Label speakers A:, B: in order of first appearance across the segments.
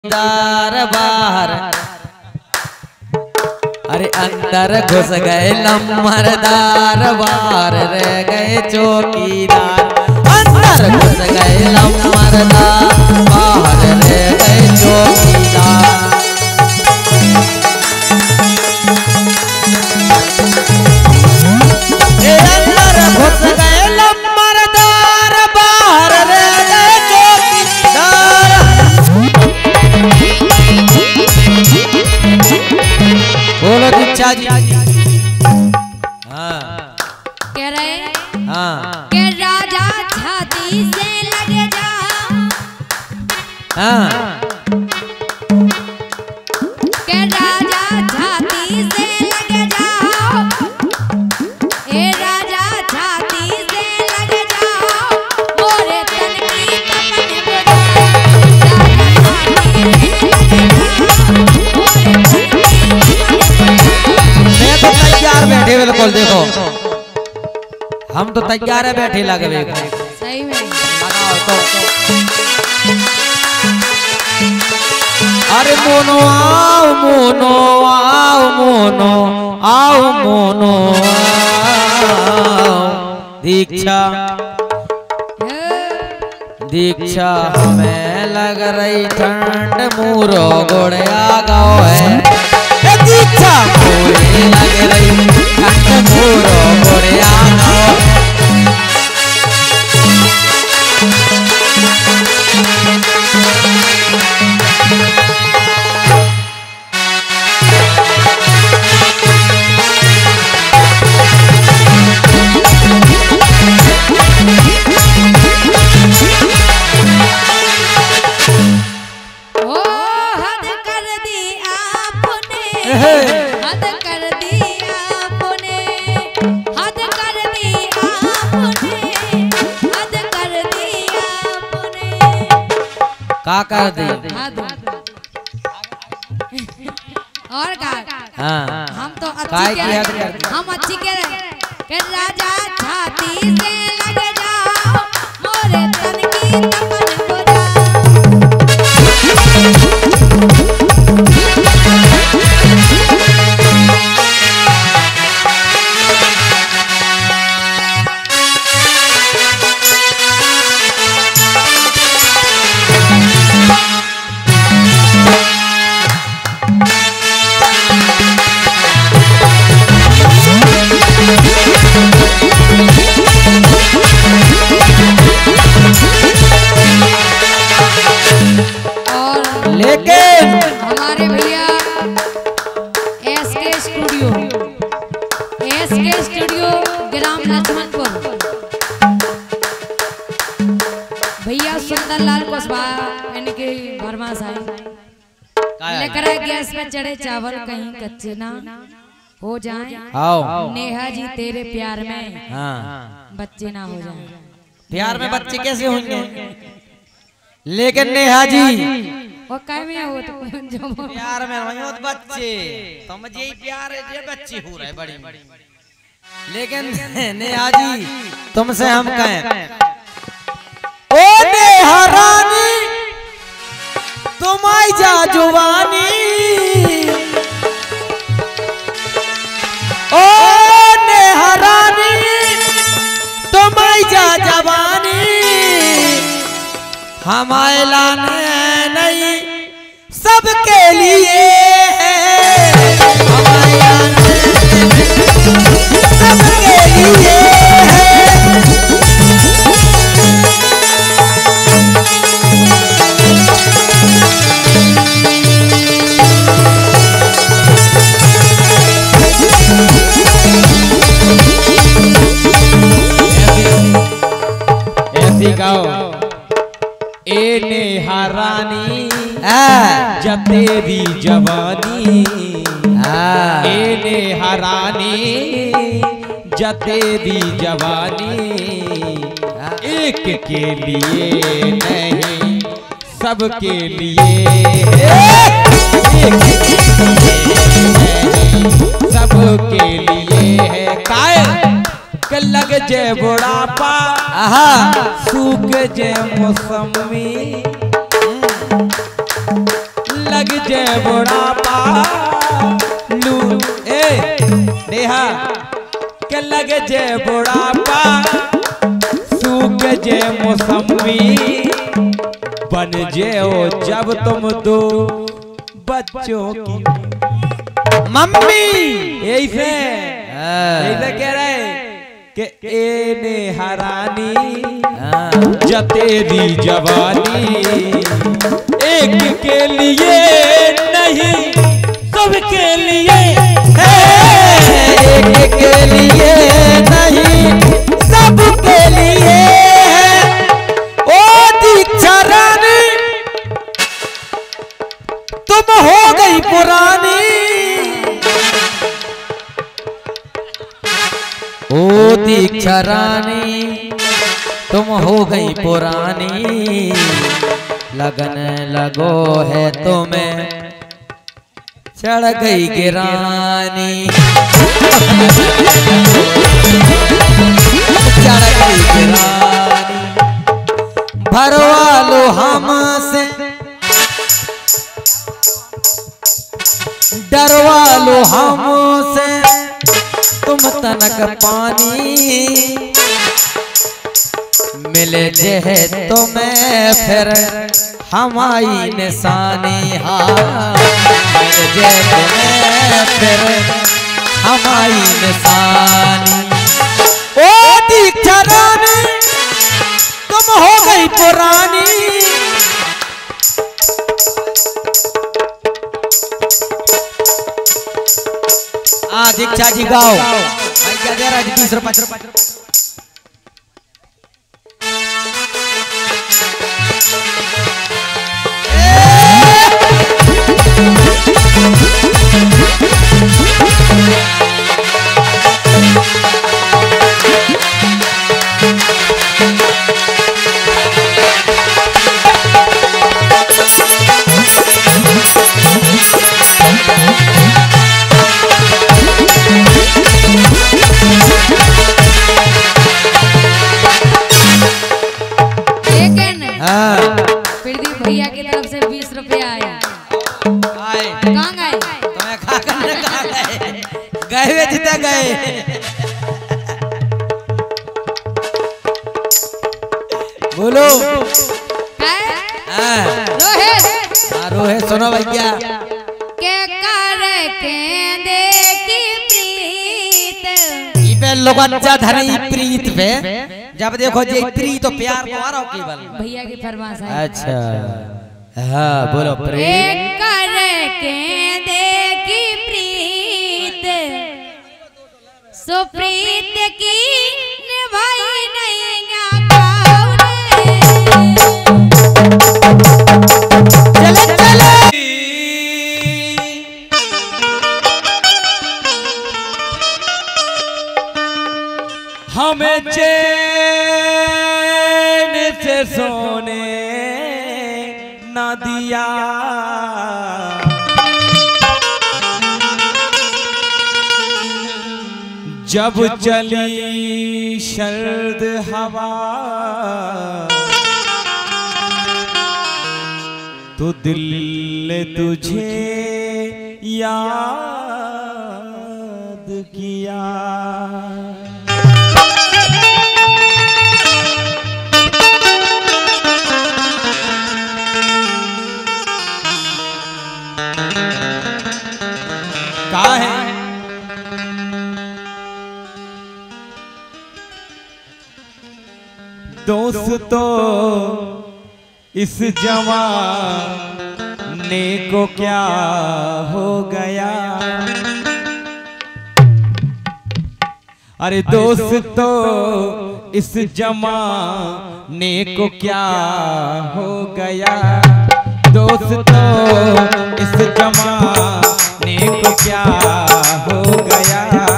A: दार बाहर अरे अंदर घुस गए लम्बरदार, बाहर रह गए चौकीदार। अंदर घुस गए लम्बरदार, बाहर रह गए चौकीदार। अंदर घुस गए लम्बरदार, बाहर रह गए चौकीदार। बोलो दीक्षा जी। हाँ
B: कह रहे
A: हाँ
B: के राजा छाती से लग जा।
A: हाँ
B: के राजा छाती से लग जाओ, ए राजा छाती से लग जाओ, मोरे तन की तमन बुझा। राजा
A: मैं तो तैयार बैठे, बिल्कुल देखो हम तो तैयार है बैठे लगे।
B: सही में
A: लगाओ तो। अरे मोनो आओ, मोनो आओ, मोनो आओ, मोनो आओ। दीक्षा दीक्षा हमें लग रही ठंड, मूरो गोड़िया गाओ है। दीक्षा मुझे लग रही ठंड, मूरो गोड़िया गाओ।
B: हद कर दी आपने, हद कर दी आपने, हद कर दी आपने, हद कर दी आपने।
A: का कर दी?
B: हद और का?
A: हाँ
B: हम तो
A: काय
B: अच्छी
A: की हद कर दी?
B: हम अच्छी कह रहे कि राजा छाती से लग जाओ, मोरे तन की तमन बुझा।
A: लेकिन
B: हमारे भैया एसके स्टूडियो ग्राम लक्ष्मणपुर भैया सुंदरलाल कुशवाहा इनके भरमा साई लेकर आए गैस पे चढ़े चावल कहीं कच्चे ना हो जाएं।
A: आओ
B: नेहा जी तेरे प्यार में
A: हाँ
B: बच्चे ना हो जाएं।
A: प्यार में बच्चे कैसे होंगे? लेकिन नेहा जी
B: और काय में हो तो जो
A: प्यार में वही होत बच्चे, समझ यही प्यार है जे बच्चे हो रहे बड़ी। लेकिन नेहा जी तुमसे हम कहें, ओ नेहा रानी तुम आई जा जुवानी, ओ नेहा रानी तुम आई जा जवानी। हमारे लाने नहीं सबके लिए, हमारे लाने सबके लिए। ऐसी गाओ, ए नेहा रानी जतेरी जवानी, ए नेहा रानी जतेरी जवानी। एक के लिए नहीं सबके लिए, एक के लिए नहीं सबके लिए है। काय लग जे बुढ़ापा सूख जे मौसमी
C: लग जे बुढ़ापा लू ए नेहा के लग जे बुढ़ापा सूख जे मौसमी बन जे हो जब तुम दो बच्चों की
A: मम्मी।
C: ऐसे कह रहे कि ए ने हरानी जतेरी जवानी एक के लिए नहीं सबके लिए
A: एक के लिए नहीं सबके लिए। ओ दीक्षा रानी तुम हो गई पुरानी। ओ दीक्षा रानी तुम हो गई पुरानी। लगन लगो है तुम्हें चढ़ गई गिरानी। चढ़ गई गिरानी। भरवा लो हमसे डरवा लो हमसे तुम तनक पानी। मिले जे तुम्हें फिर हमारी निशानी। हाँ मिले जे तुम्हें फिर हमारी निशानी। ओ दीक्षा रानी तुम हो गई पुरानी। दीक्षा जी गाओ भाई। क्या दे रहा है 20 रुपए।
B: प्रदीप भैया की तरफ से 20 रुपया आए। कहाँ गए?
A: तुम्हें खा कर कहाँ गए? गए वे जितना गए। बोलो रोहित सुनो भैया।
B: के कर के देखी प्रीत
A: पे लोग अच्छा धनी प्रीत पे जब देखो जे प्रीत तो प्यार को आ रहा केवल
B: भैया की फरमाइश है।
A: अच्छा हाँ बोलो प्रीत
B: कर के देखी प्रीत सुप्रीत की निभाई नहीं
A: चले चले।
C: हमें चैन से सोने न दिया जब चली शर्द हवा तो दिल ने तुझे याद किया। कहा है दोस्तों इस जवाने को क्या हो गया। अरे दोस्तों इस जमाने को क्या हो गया। दोस्तों इस जमाने को क्या हो गया।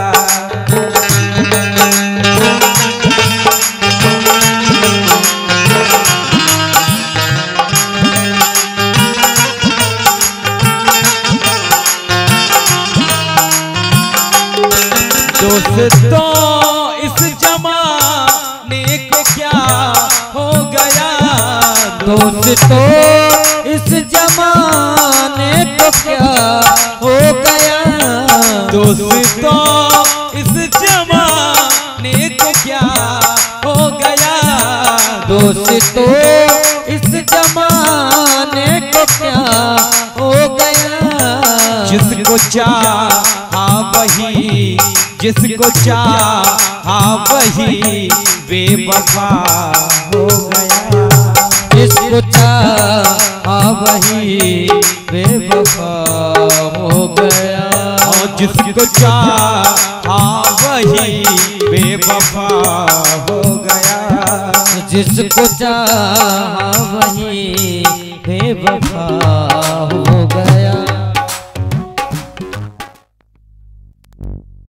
C: दोस्तों इस जमाने को क्या हो गया।
A: दोस्तों इस जमाने क्या हो गया।
C: दोस्तों इस जमाने को क्या हो गया।
A: दोस्तों इस जमाने को क्या हो गया।
C: जिसको चाहा वही, जिसको चाहा वही बेवफा हो गया।
A: जिसको चाहा वही बेवफा हो गया।
C: जिसको चाहा वही बेवफा हो गया।
A: जिसको चाहा वही बेवफा हो गया।